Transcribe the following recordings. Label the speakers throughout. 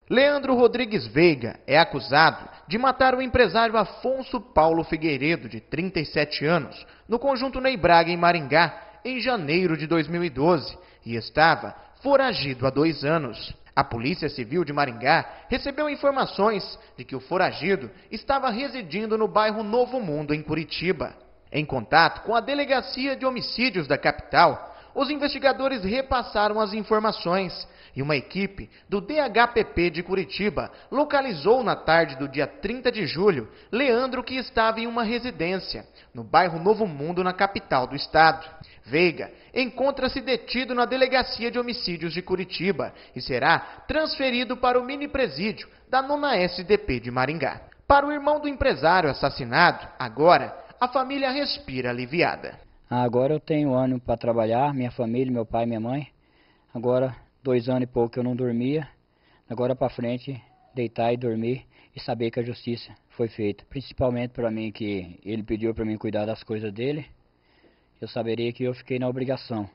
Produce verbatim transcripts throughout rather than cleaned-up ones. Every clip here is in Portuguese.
Speaker 1: Leandro Rodrigues Veiga é acusado de matar o empresário Afonso Paulo Figueiredo, de trinta e sete anos, no conjunto Ney Braga, em Maringá, em janeiro de dois mil e doze, e estava foragido há dois anos. A Polícia Civil de Maringá recebeu informações de que o foragido estava residindo no bairro Novo Mundo, em Curitiba. Em contato com a Delegacia de Homicídios da capital, os investigadores repassaram as informações e uma equipe do D H P P de Curitiba localizou na tarde do dia trinta de julho Leandro, que estava em uma residência no bairro Novo Mundo, na capital do estado. Veiga encontra-se detido na Delegacia de Homicídios de Curitiba e será transferido para o mini-presídio da nona S D P de Maringá. Para o irmão do empresário assassinado, agora a família respira aliviada.
Speaker 2: Agora eu tenho ânimo para trabalhar, minha família, meu pai e minha mãe. Agora, dois anos e pouco que eu não dormia. Agora para frente, deitar e dormir e saber que a justiça foi feita. Principalmente para mim, que ele pediu para mim cuidar das coisas dele. Eu saberia que eu fiquei na obrigação.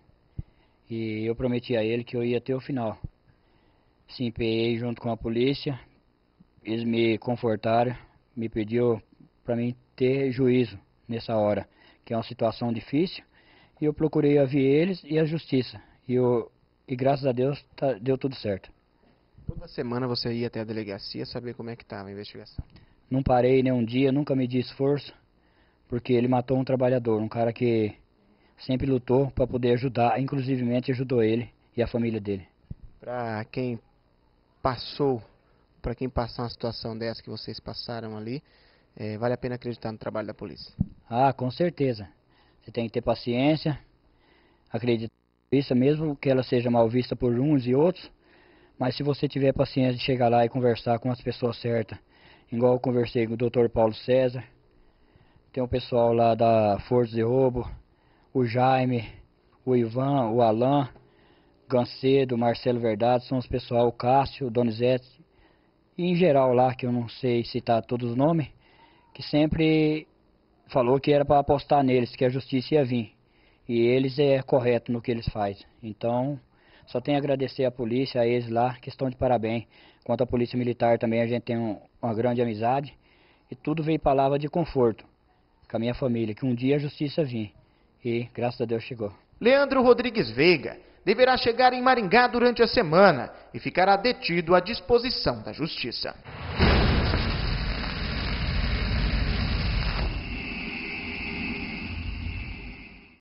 Speaker 2: E eu prometi a ele que eu ia até o final. Se empenhei junto com a polícia. Eles me confortaram, me pediu para mim ter juízo nessa hora, que é uma situação difícil, e eu procurei ouvir eles e a justiça, e, eu, e graças a Deus tá, deu tudo certo.
Speaker 1: Toda semana você ia até a delegacia saber como é que estava a investigação?
Speaker 2: Não parei nem um dia, nunca medi esforço, porque ele matou um trabalhador, um cara que sempre lutou para poder ajudar, inclusivemente ajudou ele e a família dele.
Speaker 1: Para quem passou, para quem passou uma situação dessa que vocês passaram ali, é, vale a pena acreditar no trabalho da polícia?
Speaker 2: Ah, com certeza. Você tem que ter paciência, acreditar na polícia, mesmo que ela seja mal vista por uns e outros, mas se você tiver paciência de chegar lá e conversar com as pessoas certas, igual eu conversei com o doutor Paulo César, tem o pessoal lá da Força de Roubo, o Jaime, o Ivan, o Alan, Gancedo, Marcelo Verdade, são os pessoal, o Cássio, o Donizete, e em geral lá, que eu não sei citar todos os nomes, que sempre falou que era para apostar neles, que a justiça ia vir. E eles é correto no que eles fazem. Então, só tenho a agradecer à polícia, a eles lá, que estão de parabéns. Quanto à polícia militar também, a gente tem um, uma grande amizade. E tudo veio palavra de conforto com a minha família, que um dia a justiça vir. E, graças a Deus, chegou.
Speaker 1: Leandro Rodrigues Veiga deverá chegar em Maringá durante a semana e ficará detido à disposição da justiça.